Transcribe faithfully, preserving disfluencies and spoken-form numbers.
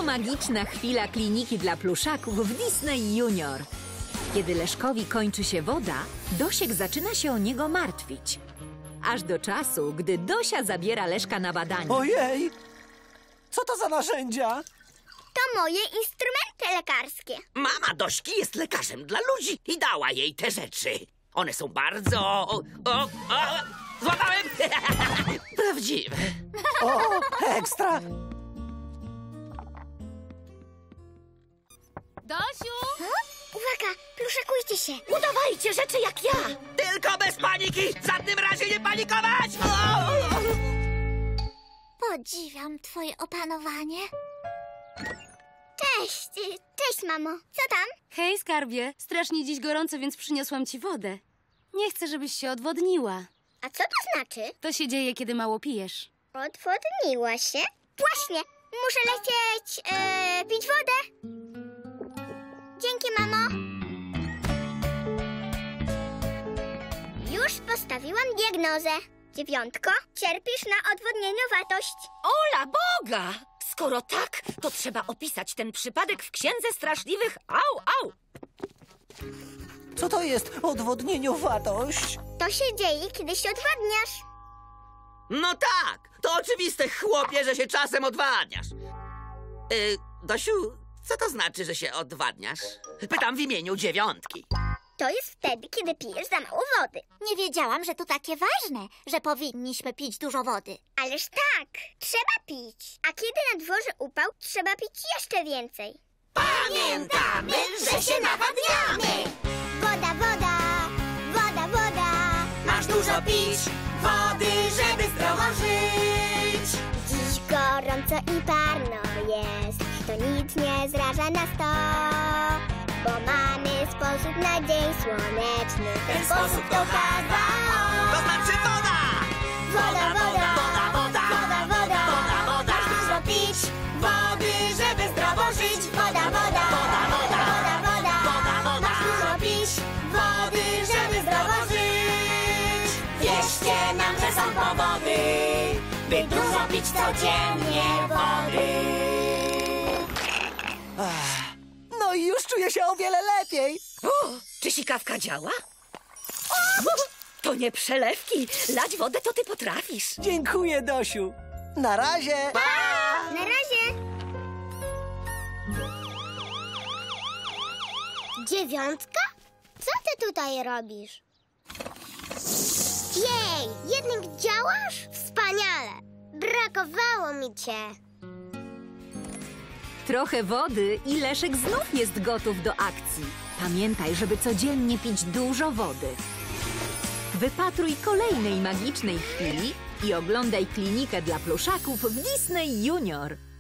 To magiczna chwila kliniki dla pluszaków w Disney Junior. Kiedy Leszkowi kończy się woda, Dosiek zaczyna się o niego martwić. Aż do czasu, gdy Dosia zabiera Leszka na badanie. Ojej! Co to za narzędzia? To moje instrumenty lekarskie. Mama Dośki jest lekarzem dla ludzi i dała jej te rzeczy. One są bardzo... O, o, o, złapałem! Prawdziwe. O, ekstra! Dosiu! Uwaga, pluszakujcie się. Udawajcie rzeczy jak ja. Tylko bez paniki! W żadnym razie nie panikować! O! Podziwiam twoje opanowanie. Cześć, cześć mamo. Co tam? Hej, skarbie. Strasznie dziś gorąco, więc przyniosłam ci wodę. Nie chcę, żebyś się odwodniła. A co to znaczy? To się dzieje, kiedy mało pijesz. Odwodniła się? Właśnie, muszę lecieć e, pić wodę. Dzięki, mamo. Już postawiłam diagnozę. Dziewiątko, cierpisz na odwodnieniowatość. Ola Boga! Skoro tak, to trzeba opisać ten przypadek w Księdze Straszliwych Au, au! Co to jest odwodnieniowatość? To się dzieje, kiedy się odwadniasz. No tak, to oczywiste, chłopie, że się czasem odwadniasz. Yy, Dosiu, co to znaczy, że się odwadniasz? Pytam w imieniu dziewiątki. To jest wtedy, kiedy pijesz za mało wody. Nie wiedziałam, że to takie ważne, że powinniśmy pić dużo wody. Ależ tak, trzeba pić. A kiedy na dworze upał, trzeba pić jeszcze więcej. Pamiętamy, że się nawadniamy! Woda, woda, woda, woda. Masz dużo pić wody, żeby zdrowo żyć. Dziś gorąco i parno jest, to nic nie zraża nas to, bo mamy sposób na dzień słoneczny. Ten sposób to H dwa O. To znaczy woda! Woda, woda, woda, woda, woda, woda, woda, woda. Masz dużo pić Wody, żeby zdrowo żyć. woda, woda, Woda, woda, woda, woda, woda, woda. Masz dużo pić Wody, żeby zdrowo żyć. Wierzcie nam, że są powody, by dużo pić codziennie wody. Ach, no i już czuję się o wiele lepiej. O, czy sikawka działa? To nie przelewki. Lać wodę to ty potrafisz. Dziękuję, Dosiu. Na razie. Na razie. Dziewiątka? Co ty tutaj robisz? Jej, jednak działasz? Wspaniale. Brakowało mi cię. Trochę wody i Leszek znów jest gotów do akcji. Pamiętaj, żeby codziennie pić dużo wody. Wypatruj kolejnej magicznej chwili i oglądaj klinikę dla pluszaków w Disney Junior.